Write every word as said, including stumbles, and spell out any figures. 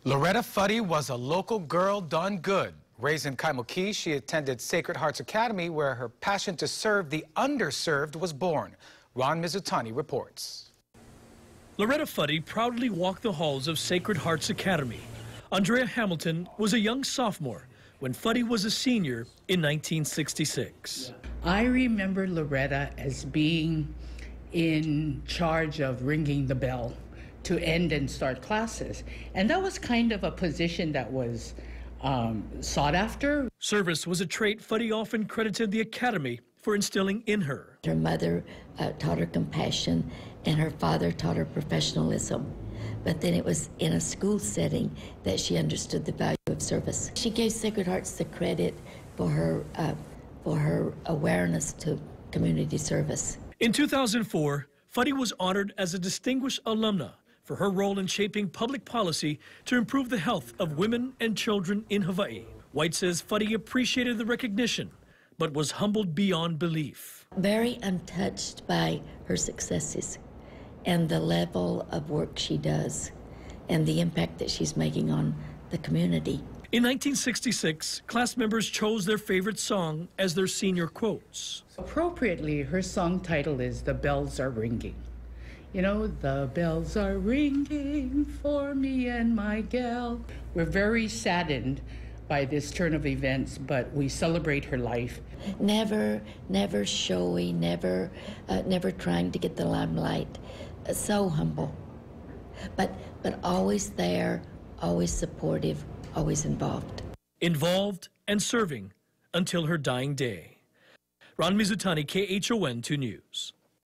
Loretta Fuddy was a local girl done good. Raised in Kaimuki, she attended Sacred Hearts Academy, where her passion to serve the underserved was born. Ron Mizutani reports. Loretta Fuddy proudly walked the halls of Sacred Hearts Academy. Andrea Hamilton was a young sophomore when Fuddy was a senior in nineteen sixty-six. I remember Loretta as being in charge of ringing the bell to end and start classes. And that was kind of a position that was um, sought after. Service was a trait Fuddy often credited the Academy for instilling in her. Her mother uh, taught her compassion, and her father taught her professionalism. But then it was in a school setting that she understood the value of service. She gave Sacred Hearts the credit for her, uh, for her awareness to community service. In two thousand four, Fuddy was honored as a distinguished alumna for her role in shaping public policy to improve the health of women and children in Hawaii. White says Fuddy appreciated the recognition, but was humbled beyond belief. Very untouched by her successes and the level of work she does and the impact that she's making on the community. In nineteen sixty-six, class members chose their favorite song as their senior quotes. Appropriately, her song title is "The Bells Are Ringing." You know, the bells are ringing for me and my gal. We're very saddened by this turn of events, but we celebrate her life. Never, never showy, never, uh, never trying to get the limelight. Uh, so humble, but but always there, always supportive, always involved. Involved and serving until her dying day. Ron Mizutani, K H O N two News.